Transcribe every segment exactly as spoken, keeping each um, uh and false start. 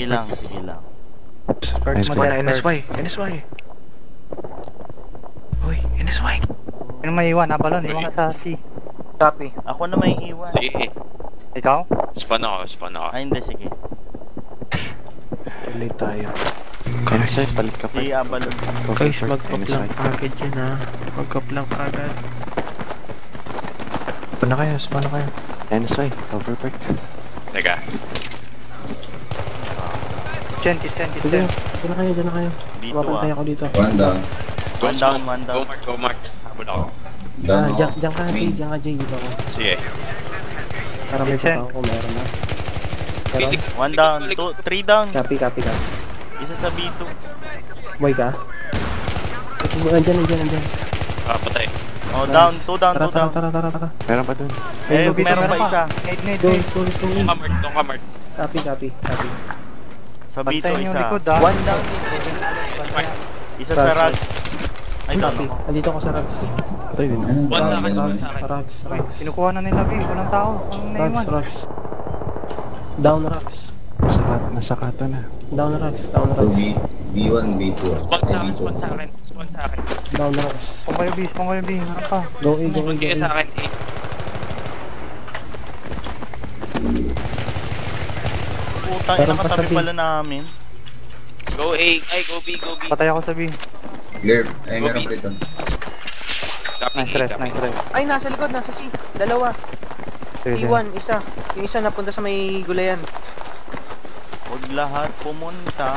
lang, sige lang. Perk mo Wala, din, N S Y, N S Y. Uy, N S Y. Ano may iwan, ah, balon, iwan ka sa C. Copy. Ako na may iwan. Sige. Ikaw? Spawn ako, spawn ako. Ay, hindi, sige. Tuloy tayo. Guys, palit ka pa. Si Abalon. Guys, mag-up lang agad yan ha. Mag-up lang agad. Spawn na kayo, spawn na kayo. N S Y, overperk. Teka. Chen, kitchen, Sige, kitchen. dyan na kayo, dyan na kayo. Dito Mapantay ah. ako dito. One down. One down, one Go down. mark, go mark. Habol ako. Down Ah, ako. dyan, dyan ka Jay, Main. dyan ka Jay, dito ako. Sige. Para may Kitchen. pataw ko, meron na. Meron? One down, two, three down. Copy, copy, copy. Isa sa B two. Boy ka? Andyan, andyan, andyan. Ah, patay. Oh, down, two down, Tara, two tara, down. tara, tara, tara. Meron pa dun. Eh, Lobby, meron pa isa. Nade, nade, Go, nade. go, go, go. Tong kamart, tong kamart. Copy, copy, copy. Sa B two Bantayan yung isa. likod, ah. One down. Isa sa Rags. Ay, down Copy. ako. Andito ako sa Rags. Patay din. Ayun, One down, sa akin, down. one sa akin. Rags, Ay, Rags. kinukuha na nila B, walang tao. Ang Rags, naiwan. Rags. Down Rags. Nasa, kat- nasa kato na. Down Rags, down So, Rags. B, B1, B2. Spawn sa Ay, akin, B2. spawn sa akin. Spawn sa akin. Down Rags. Spawn kayo B, spawn kayo B. Ano pa? Go A, go A, Spawn go kayo sa A. akin, eh. Putang, Meron pa sa nakatabi B. pala namin. Go A. Ay, go B, go B. Patay ako sa B. Clear. Ay, meron Copy. pa dito. Copy, Nice rest, copy. nice rest. Ay, nasa likod, nasa C. Dalawa. Sige, sige. T one, isa. Yung isa napunta sa may gulayan. Huwag lahat pumunta.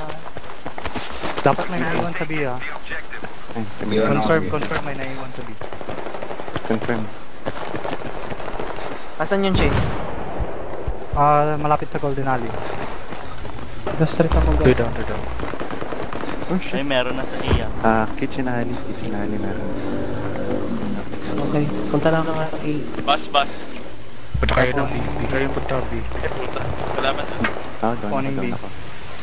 Dapat may naiwan sa B, ah. Ay, Yun, Confirm, okay. confirm may naiwan sa B. confirm. Asan yun, Jay? Ah, malapit sa Golden Alley. Last street ako Two guys. down, two down. Oh Ay, shit. meron na sa iya. Ah, kitchen alley. Kitchen alley meron. Okay, punta lang ako ng A. Bus, bus. Punta kayo ng B. Hindi kayo punta B. Eh, puta. Kalaban na. Ah, down, Spawning down B. ako.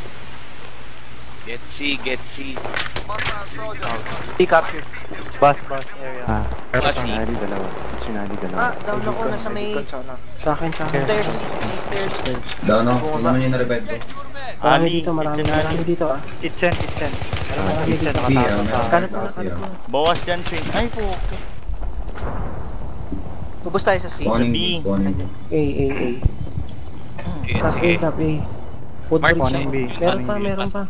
Get C, get C. D capture. Bus, bus area. Ah, Ah, kitchen si- alley dalawa. Kitchen alley dalawa. Ah, down ako, nasa may Sa akin, sa akin. stairs. C stairs. Down ako. Sino naman yung na-revive ko? Marami Ali, dito, marami, kitchen marami alley. dito ah. Kitchen, kitchen. Alam mo, Marami kitchen, dito. Si, ah, nakatakas meron. sa... Kalat mo na, Si, kalat ah. mo. Bawas yan, Ching. Ay, po. Ubus tayo sa C. Spawning B. B. Spawning B. A, A, A. Sige, Cap A, sige. cap A. Food Mark, bridge. spawning B, Meron spawning pa, B. meron pa.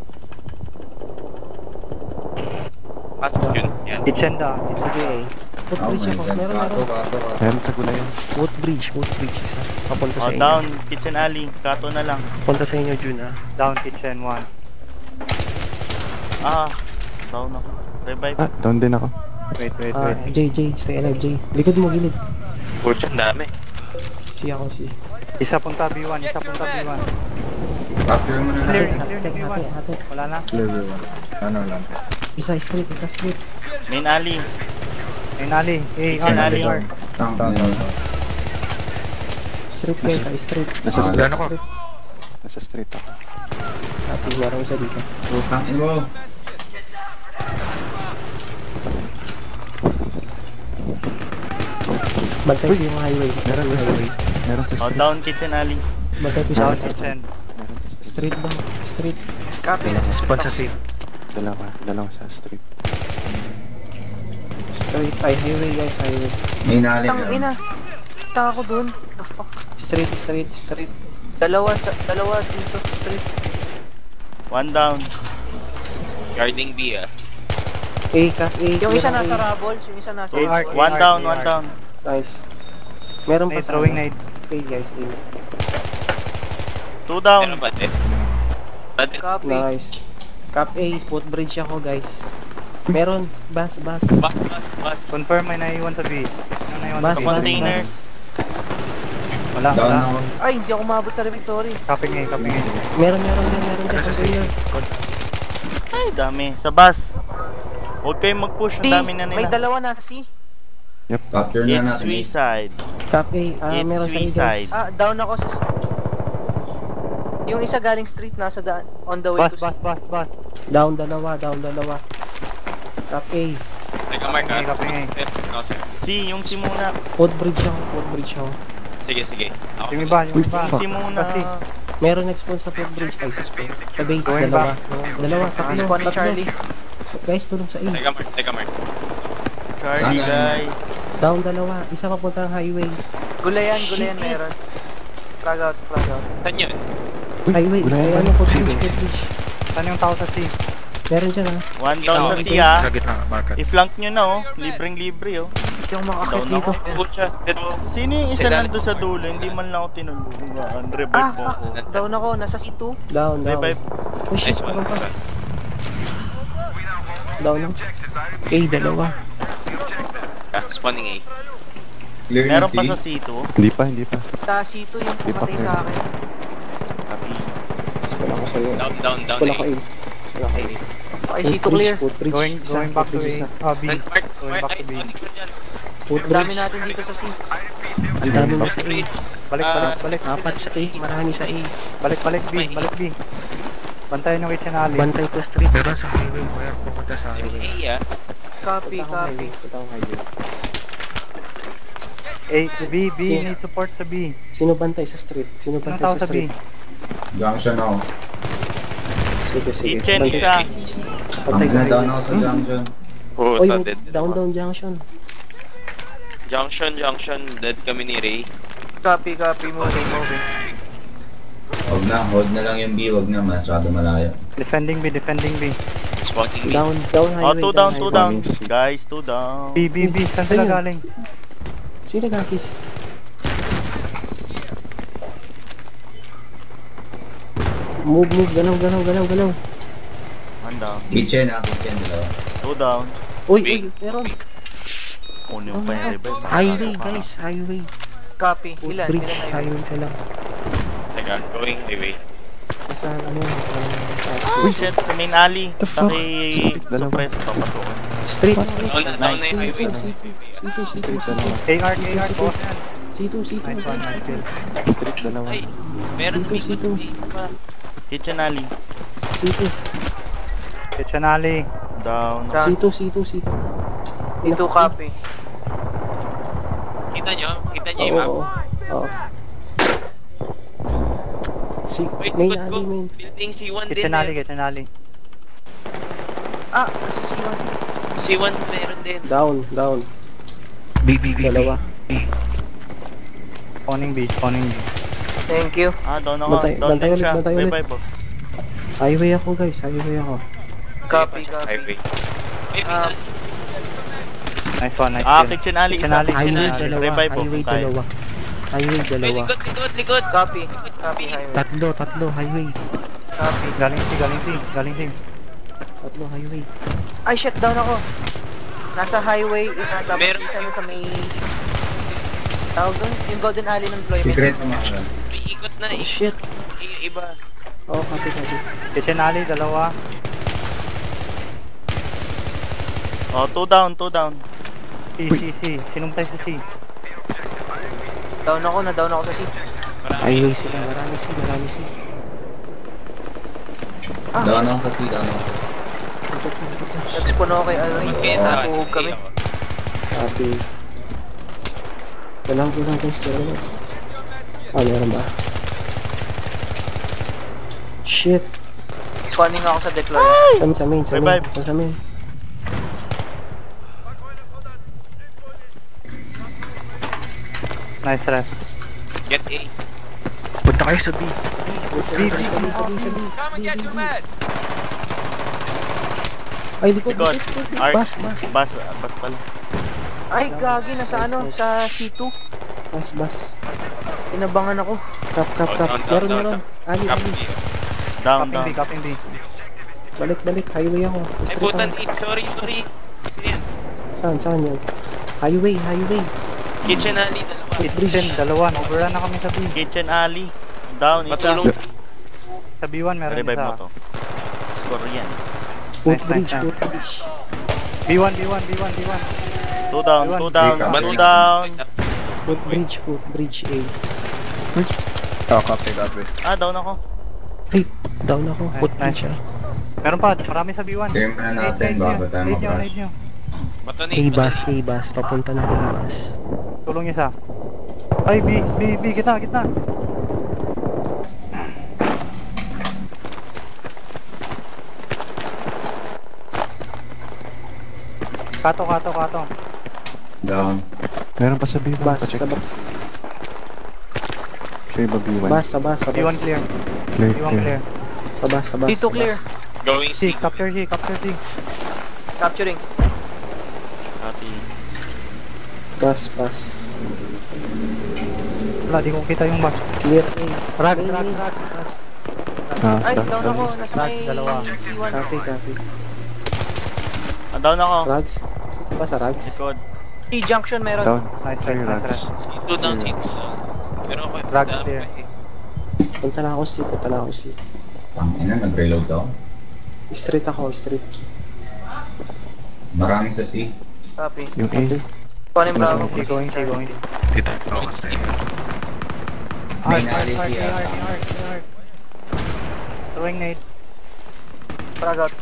Pasok yun. Yan. Kitchen da. Sige A. Food Oh bridge my ako. God. Meron, Kato, meron. kato, kato. Meron sa gulayan. Wood bridge, wood bridge. Isa. Papunta sa Oh, inyo. down. Kitchen alley. Kato na lang. Punta sa inyo, Jun ah. Down kitchen, one. Ah, down ako. Revive. Ah, down din ako. Wait, wait, Ah, wait. J, J, stay alive, J. Likod mo, gilid. Puta, ang dami. Si ako, si. Isa punta B one, isa punta B one. Capture mo na Clear, lang. clear Ate, na B one. ate, ate. Wala na. Clear B one. Ano lang. Isa street, isa street. Main alley. May nali. Eh, Kitchen R, alley. R. Down, down, down. Street guys, ah, street. Nasa Ah, street. ano Street. Nasa street ako. Ate, meron isa dito. Putang ino mo. Bantay ko yung highway. Meron sa highway. Meron sa Oh, street. down kitchen alley. Bantay ko yung Down street. kitchen. Meron sa street. Street daw, street. Copy. Spawn sa street. Dalawa. Dalawa sa street. Street, ay highway guys, highway. May nalin Tang ina. Tang ako dun. The fuck. Street, street, street. Dalawa, sa- dalawa dito. Street. One down. Guarding B, ah. A, cap A. Yung isa meron nasa A. Rabols, yung isa nasa Eight. Arc, One arc, down, arc. one down. Nice. Meron pa Nade, sa throwing ano. nade. A guys, A. Two Meron down. ba, eh? Bate. Copy. Nice. Cap A, footbridge ako guys. Meron, bus, bus. Bus, bus, bus. Confirm may naiwan sa B. May naiwan Bus, sa B. bus. Containers. Wala, Down wala. ako. Ay, hindi ako mabot sa Victory. Copying A, copying A. Meron, meron din, meron din. Container. Ay, dami. Sa bus. Huwag kayong mag-push. Ang D, dami na may nila. dalawa nasa C. Capture na It's natin. suicide. Cap A, ah, It's meron sa A guys. suicide. Ah, down ako sa... Yung isa galing street, nasa daan. On the way Bus, to bus, bus, bus. Down dalawa, down dalawa. Cap A. Teka, Mark, ah. Copying A. Sir, no, sir. Si, yung si muna. Footbridge ako, footbridge ako. Sige, sige. Ako. Yung iba, yung Uy, iba. Yung si muna. Kasi, Meron nag-spawn sa footbridge. Ay, sa spawn. Sa base, Going dalawa. back. Dalawa, tatlo, Spawn ni tatlo. Charlie. Guys, tulong sa A. Teka mark, teka mark. Charlie, Saan? guys. Down dalawa. Isa papunta ng highway. Gulayan, gulayan meron. Frag out, frag out. Saan yun? Highway. wala Ay, yan. ano, footbridge, Sige. footbridge. Saan yung tao sa C? Meron dyan ah. One down sa Ikaw, C ha. Sa gitna, market. I-flank nyo na oh. Libreng libre oh. Yung makakit Down dito. ako. Pull siya. Pero, Sino yung isa Sila- nando sa dulo? Hindi man lang ako tinulungan. Revive Ah, mo fuck. ako. Down ako, nasa C two. Down, down. Revive. Oh shit, nice one. meron pa. Down lang. A, dalawa. Ah, spawning A. Clear Meron na pa C. sa C two. Hindi pa, hindi pa. Sa C two yung Di pa pumatay clear. sa akin. Copy. Wala ko sa'yo. Down, down, down Wala A. ko A. Wala ko A. Okay, C two clear. Footbridge. Going, Isa, going back to footbridge A. isa. Ah, B. Mark, mark, Going mark. back Ay, to B. spawning ko dyan. Ang Footbridge. dami natin dito sa C. Ang dami na sa A. Balik, Ah, balik, balik. Apat sa A. Marami sa A. Balik, balik B. Balik B. Bantayan yung kitchen alley. Bantay ko street. Pero sa highway, wala pumunta sa A ah. Copy, Punta akong copy. highway. Punta akong highway. A, B, B. Sino? Need support sa B. Sino bantay sa street? Sino Anong bantay tao sa sa B? street? Junction ako. Sige, sige. Kitchen Bantay- isa. Bantay Ang ko na down highway. ako sa junction. Oh, Oy, sa dead. down, down, junction. Junction, junction. Dead kami ni Ray. Copy, copy. Moving, moving. Huwag na, hold na lang yung B, huwag na, masyado malayo. Defending B, defending B. Spawning B. Down, down Oh, highway. two down, two highway. down. Guys, two down. B, B, B. Saan sila Ayun. galing? Sino nagkakis? Move, move, galaw, galaw, galaw, galaw. One down. Kitchen ah, kitchen, dalawa. Two down. Uy, uy, Big. meron. Uno yung pa yung revive. Highway, guys, highway. Copy. Ilan? Bridge, Ilan highway? highway sila. Teka, going highway. Nasa, ano, nasa, Uy, shit. Sa main alley. The fuck? Paki-suppress. Papasukin. street. Down na, down na yung highway. C two, C two, C two. A R, A R, boss. C two, C two. Nice one, nice kill. street, dalawa. Ay, meron C two, C two. pa. Kitchen alley. C two. Kitchen alley. Down. Down. C two, C two, C two. C two copy. Kita nyo? Kita nyo yung Oo, map? oo. Oo. Si, Wait, main good alley, go. main. Building C one din. Kitchen alley, eh. kitchen alley. Ah, nasa C one. C one meron din. Down, down. B, B, B, Dalawa. Spawning B, spawning B. Thank you. Ah, down ako. Bantay- Down bantay din ulit, siya. bantay ulit. Revive oh. Highway ako, guys. Highway ako. Copy, Sige pa siya, copy. highway. Ay, Ah, Nice one, nice Ah, kill. kitchen alley. Kitchen Isa. alley, kitchen Highway, alley. dalawa. Revive po, Highway, kung kaya. dalawa. Highway, Ay, dalawa. likod, likod, likod. Copy. Copy highway. Tatlo, tatlo, highway. Copy. Galing C, galing C, galing C. Tatlo, highway. Ay, shit, down ako. Nasa highway, isa tapos Meron- isa na sa may... Tawag doon, yung Golden Alley ng deployment. Secret na mga May ikot na Oh, eh. shit. I- Iba. Oh, copy, copy. Kitchen alley, dalawa. Oh, two down, two down. C, C, C. Sinong tayo sa C? Down ako, na down ako sa seat. Marami. Highway sila. Marami si, marami si. Ah, Down ako sa C, down ako. nag-spawn ako kay Alvin. Magkita. Nakuhog kami. Copy. Walang, walang, guys. Walang. Ah, meron ba? Shit. Spawning ako sa deployment. Sa, sa main, sa main. Revive. Sa, sa main. Nice ref. Get A. Punta kayo sa B. B, B, B, B, B. Ay, likod, Likod. likod, likod. Arc. Bas, bas. Bas. Bas pala. Ay, gagi, nasa ano, sa C two. Bas, bas. Inabangan ako. Kap, kap, Oh, kap. down, down, Meron, down, meron. Ali, Cap ali. B. Down, Capping B, down. capping B. Balik, balik. Highway ako. Ay, Street putan ako. eh. Sorry, sorry. Yan. Saan, saan yan? Highway, highway. Kitchen alley, dalawa. Kitchen, dalawa. Overrun na kami sa B. Kitchen alley. Down, isa. Patulong. Sa B one meron Revive mo isa. to. Score yan. Footbridge, nice, nice. footbridge. B one, B one, B one, B one. Two down, two down, Wait, two wait. down. Footbridge, footbridge A. Oh, copy, copy. Ah, down ako. Ay, down ako. Nice, Footbridge nice. ah. Meron pa, marami sa B one. Game na natin Nade bago nyo, tayo nade nyo, mag-rush. nade nyo. Bato ni. A-bus, A-bus. Papunta na A-bus. Tulong isa. Ay, B, B, B, gitna, gitna. Kato, kato, kato. Down. Meron pa sa B one. Bas, Pa-check. sa bas. Clear ba B one? Bas, sa bas, sa B one bas. clear. Clear, B one clear. Sa bas, sa bas. C two sa clear. bas. Going C, C. capture C, capture C. Capturing. Copy. Bas, bas. Wala, di ko kita yung bus. Clear A. Rags, Main, rags, main. rags, rags. Ah, Ay, down, down down. ako. Nasa Rags, may dalawa. C one. Copy, copy. Ah, down ako. Rags. Ito ba sa Rags? Likod. C junction meron. Down. Nice, Clear, nice, nice, Rags. nice. C two down, C two down. Pero ako, Rags daan clear. pa eh. Punta na ako C, punta na ako C. Tangina, nag-reload ako. Street ako, street. Maraming sa C. Copy. Yung A. Paano yung Bravo? C, going, C, going. Dito. Main Arc, alley arc, C. arc, ah. arc, arc. Throwing nade. Frag out.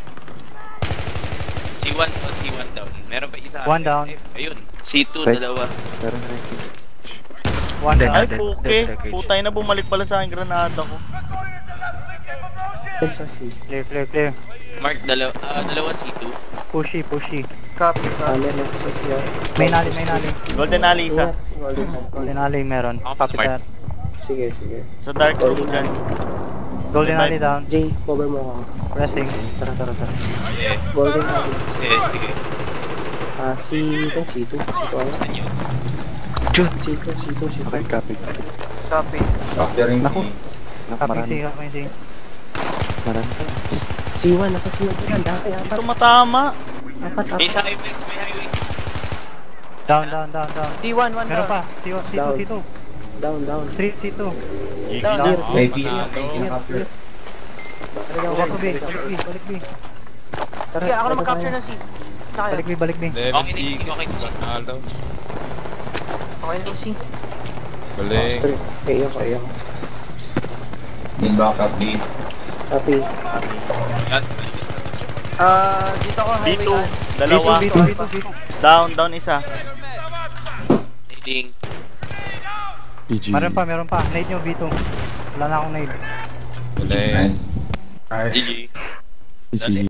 C one down, C one down. Meron pa isa. One down. Eh, ayun. C two, Right. dalawa. Meron rin. One Dead, down. Ay, dead, puke. dead package. Putay na bumalik pala sa akin granada ko. Dead sa C. Clear, clear, clear. Mark, dalawa, ah, dalawa C two. Pushy, pushy. Copy. copy. Taler lang sa C. ah. Main alley, main alley. Golden Alley isa. Golden Alley. Golden alley meron. Ako, Copy Mark. that. Sige, sige. Sa dark room dyan. Golden alley down. Jay, cover mo ako. Pressing. Tara, tara, tara. Eh, Golden Alley. eh, sige. Ah, C, ito, C two. C two ano? Jun. C two, C two, C two. Okay, copy. Copy. Doctor ring C. Naku. Copy C, Marami. copy C. Marami. C one, naka-field ko yan. Dati, apat. Ito matama. Apat, May apat. highway, may highway. Down, down, down, down. D one, one Meron down. pa. C one, C two, Down. C two. Down, down. three, C two. G G Down. na. Clear, May clear. B na, may kinakapture. Balik B, balik B, balik B. Tara, Sige, ako na tara, mag-capture tara. ng C. Tayo. Balik B, balik B. Okay na, okay na C. Okay na C. Oh, straight. A ako, A ako. Need backup B. Copy. Yan. Ah, dito ako B highway. two. ah. Dalawa. B two, B two, B two. Down, down isa. Needing. G G. Meron pa, meron pa. Nade nyo, B two. Wala na akong nade. Nice. G G. G G.